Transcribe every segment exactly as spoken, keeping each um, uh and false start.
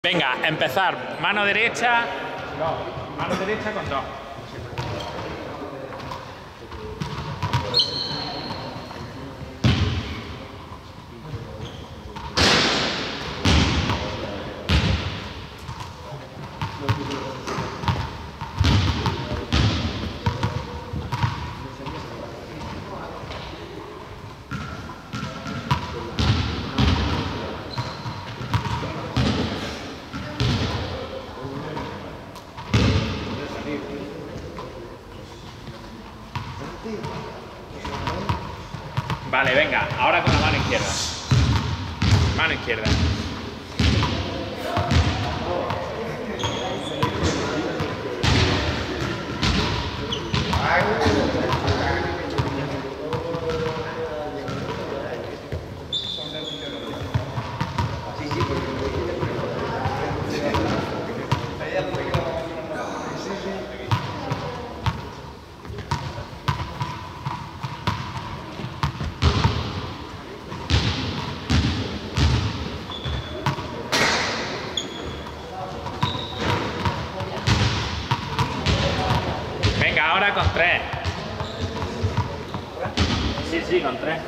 Venga, empezar. Mano derecha, dos. Mano derecha con dos. Vale, venga, ahora con la mano izquierda. Mano izquierda. Venga, ahora con tres. Sí, sí, con tres.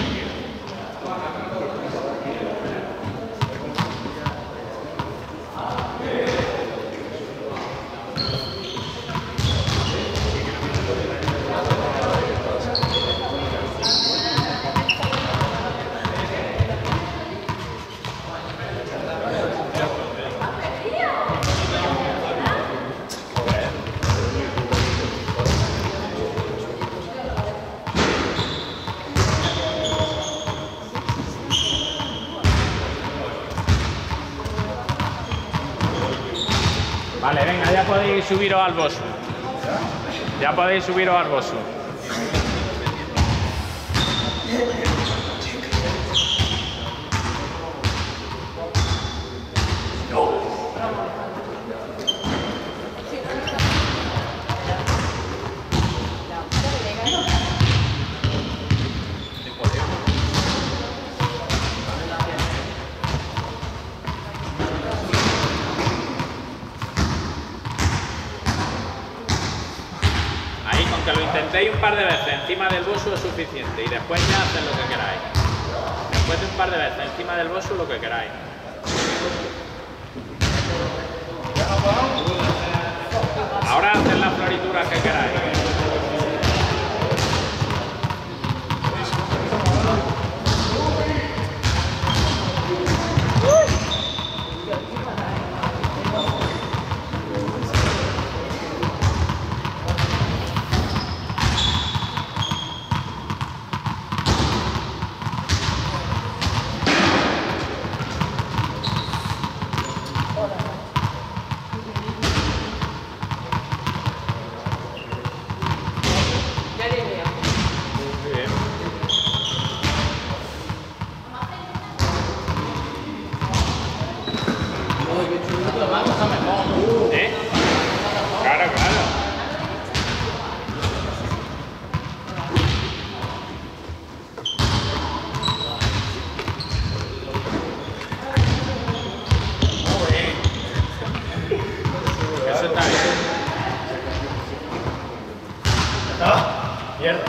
Vale, venga, ya podéis subiros al bosu. Ya podéis subiros al bosu. Que lo intentéis un par de veces encima del bosu es suficiente y después ya haced lo que queráis. Después de un par de veces encima del bosu lo que queráis. Ahora haced las florituras que queráis. ¿Eh? Claro, claro. Eso está bien. ¡Ah! Mierda.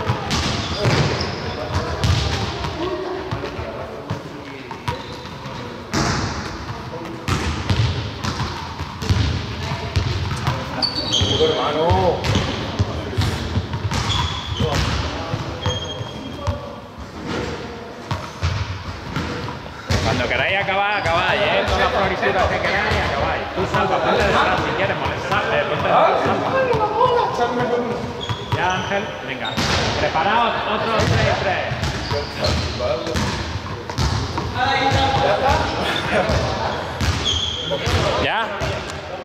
Hermano. Cuando queráis acabar, acabáis, ¿eh? Todas las florituras que queráis, acabáis. Tú salva, ponte detrás si quieres molestarle, ponte detrás, salva. Ya, Ángel, venga. Preparaos otros.